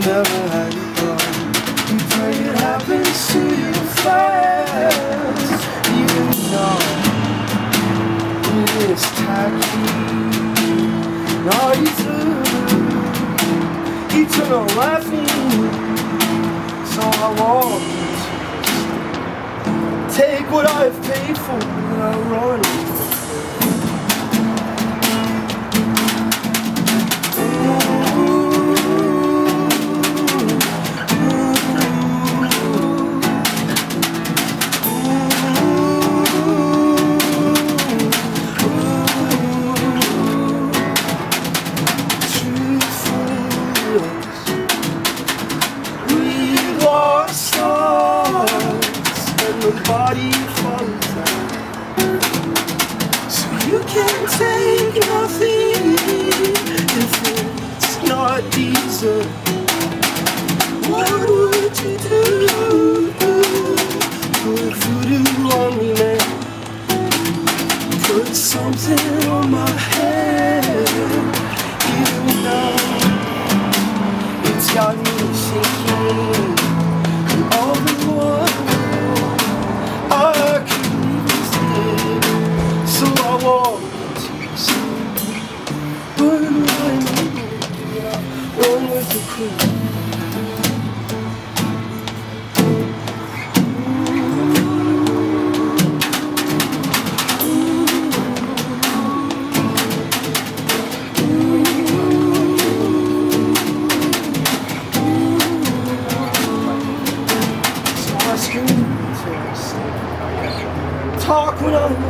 never had it done. You pray it happens to you fast, even though it is tacky. Now you through eternal laughing, so I walk. Take what I've paid for and I run. Body falls down, so you can take nothing if it's not decent. What would you do? Put voodoo on me, man. Put something on my head. Even now, it's got me thinking all the more. So I walk into the sun, burn away my mood, run with the crew. So I scream until I sleep. Talk when I'm